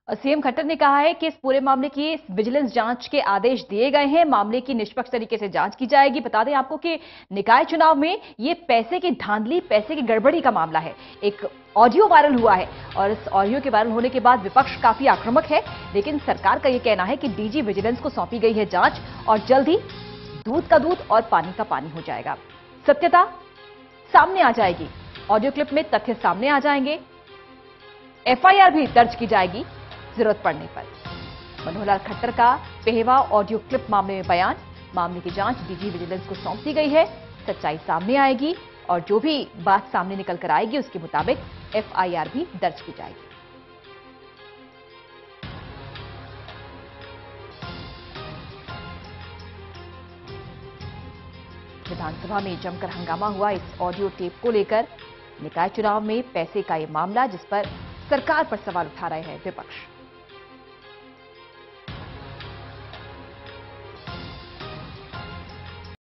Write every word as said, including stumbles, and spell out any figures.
और सीएम खट्टर ने कहा है कि इस पूरे मामले की विजिलेंस जांच के आदेश दिए गए हैं। मामले की निष्पक्ष तरीके से जांच की जाएगी। बता दें आपको कि निकाय चुनाव में ये पैसे की धांधली, पैसे की गड़बड़ी का मामला है। एक ऑडियो वायरल हुआ है और इस ऑडियो के वायरल होने के बाद विपक्ष काफी आक्रामक है, लेकिन सरकार का यह कहना है कि डीजी विजिलेंस को सौंपी गई है जांच और जल्द ही दूध का दूध और पानी का पानी हो जाएगा। सत्यता सामने आ जाएगी। ऑडियो क्लिप में तथ्य सामने आ जाएंगे। एफआईआर भी दर्ज की जाएगी जरूरत पड़ने पर। मनोहर लाल खट्टर का पहवा ऑडियो क्लिप मामले में बयान। मामले की जांच डीजी विजिलेंस को सौंप दी गई है। सच्चाई सामने आएगी और जो भी बात सामने निकल कर आएगी उसके मुताबिक एफआईआर भी दर्ज की जाएगी। विधानसभा में जमकर हंगामा हुआ इस ऑडियो टेप को लेकर। निकाय चुनाव में पैसे का यह मामला जिस पर सरकार पर सवाल उठा रहे हैं विपक्ष।